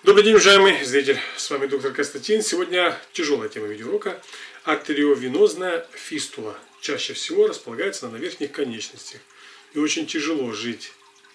Добрый день, уважаемый зритель, с вами доктор Константин. Сегодня тяжелая тема видеоурока. Артериовенозная фистула чаще всего располагается на верхних конечностях. И очень тяжело жить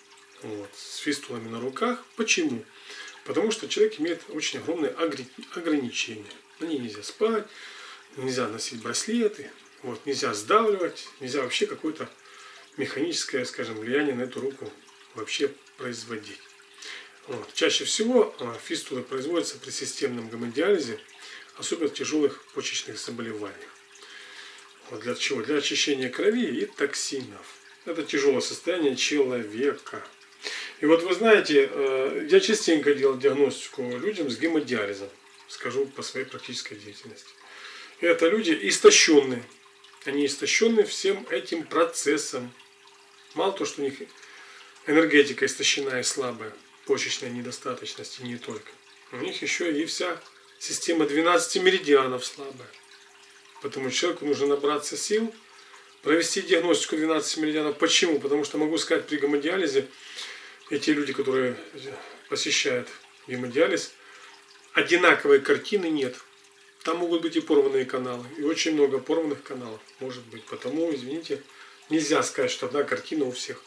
с фистулами на руках. Почему? Потому что человек имеет очень огромные ограничения. На ней нельзя спать, нельзя носить браслеты, нельзя сдавливать, нельзя вообще какое-то механическое, скажем, влияние на эту руку вообще производить. Чаще всего фистулы производятся при системном гемодиализе, особенно в тяжелых почечных заболеваниях. Для чего? Для очищения крови и токсинов. Это тяжелое состояние человека. И вы знаете, я частенько делал диагностику людям с гемодиализом, скажу по своей практической деятельности. Это люди истощенные. Они истощены всем этим процессом. Мало того, что у них энергетика истощена и слабая, почечная недостаточность и не только. У них еще и вся система 12 меридианов слабая. Поэтому человеку нужно набраться сил, провести диагностику 12 меридианов. Почему? Потому что могу сказать, при гемодиализе эти люди, которые посещают гемодиализ, одинаковой картины нет. Там могут быть и порванные каналы, и очень много порванных каналов может быть. Потому, извините, нельзя сказать, что одна картина у всех.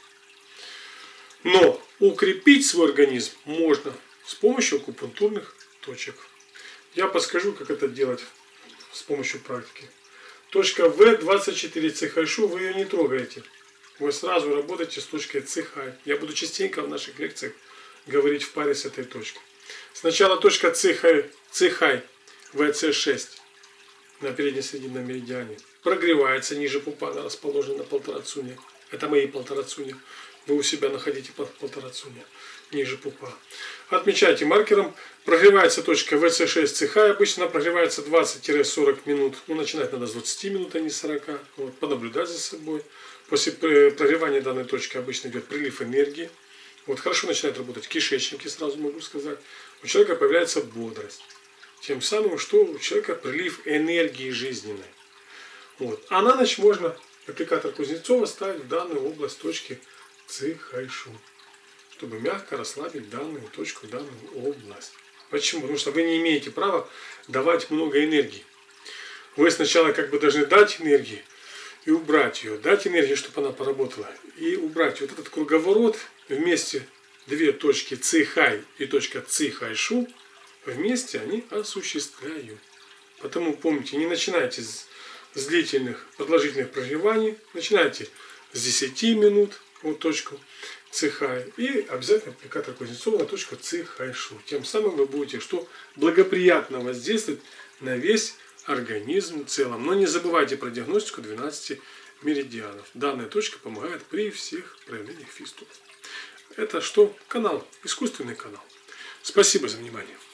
Но укрепить свой организм можно с помощью акупунктурных точек. Я подскажу, как это делать с помощью практики. Точка В24 Цихайшу, вы ее не трогаете. Вы сразу работаете с точкой Цихай. Я буду частенько в наших лекциях говорить в паре с этой точкой. Сначала точка Цихай ВЦ6 на передне-срединном меридиане прогревается ниже пупа, она расположена на 1,5 цуня. Это мои 1,5 цуня. Вы у себя находите 1,5 цуня ниже пупа. Отмечайте маркером. Прогревается точка ВЦ6 Цихай. Обычно прогревается 20-40 минут. Начинать надо с 20 минут, а не 40. Понаблюдать за собой. После прогревания данной точки обычно идет прилив энергии. Хорошо начинает работать кишечники, сразу могу сказать. У человека появляется бодрость. Тем самым, что у человека прилив энергии жизненной. А на ночь можно аппликатор Кузнецова ставить в данную область точки Цихайшу, чтобы мягко расслабить данную точку, данную область. Почему? Потому что вы не имеете права давать много энергии. Вы сначала должны дать энергии и убрать ее. Дать энергию, чтобы она поработала, и убрать. Этот круговорот вместе, две точки Цихай и точка Цихайшу, вместе они осуществляют. Потому помните, не начинайте с длительных, продолжительных прогреваний. Начинайте с 10 минут. Точку Цихай. И обязательно аппликатор Кузнецова на точку Цихайшу. Тем самым вы будете благоприятно воздействовать на весь организм в целом. Но не забывайте про диагностику 12 меридианов. Данная точка помогает при всех проявлениях фистул. Это канал, искусственный канал. Спасибо за внимание.